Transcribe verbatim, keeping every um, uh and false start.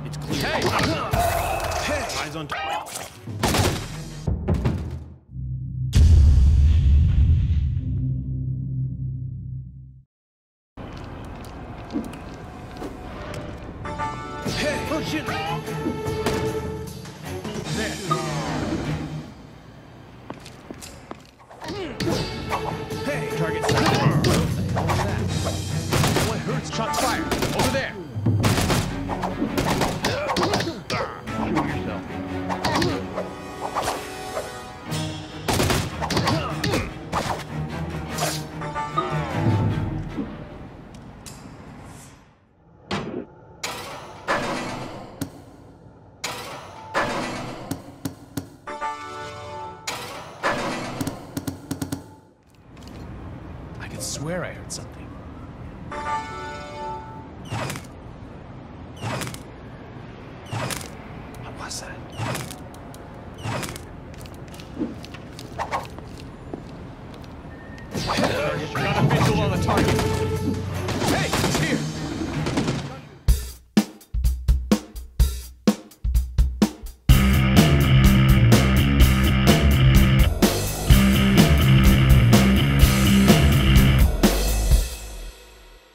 It's clear. Hey! Hey! Eyes on top. Hey! Oh shit! There. Hey! Target set. What the hell was that? What hurts? Shots fired. Over there. Shoot yourself. I could swear I heard something. What was that? Got a visual on the target.